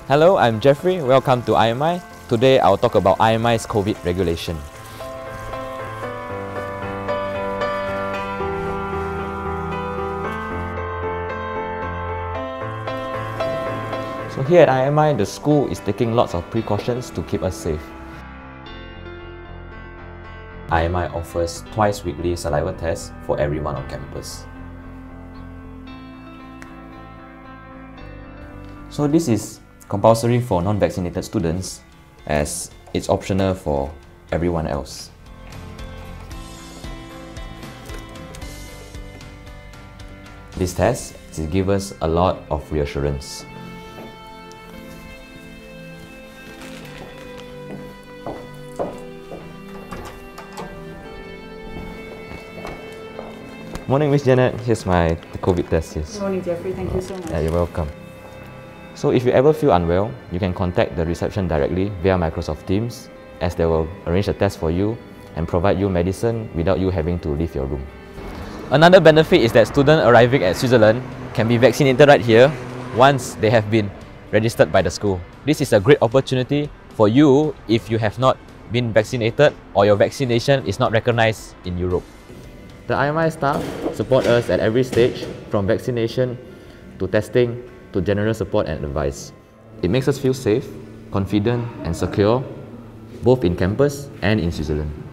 Hello, I'm Jeffrey. Welcome to IMI. Today I'll talk about IMI's COVID regulation. So here at IMI, the school is taking lots of precautions to keep us safe. IMI offers twice weekly saliva tests for everyone on campus. So this is compulsory for non-vaccinated students as it's optional for everyone else. This test gives us a lot of reassurance. Morning, Miss Janet. Here's my COVID test. Yes. Good morning, Jeffrey. Thank you so much. Yeah, you're welcome. So if you ever feel unwell, you can contact the reception directly via Microsoft Teams, as they will arrange a test for you and provide you medicine without you having to leave your room. Another benefit is that students arriving at Switzerland can be vaccinated right here once they have been registered by the school. This is a great opportunity for you if you have not been vaccinated or your vaccination is not recognized in Europe. The IMI staff support us at every stage, from vaccination to testing to general support and advice. It makes us feel safe, confident and secure, both in campus and in Switzerland.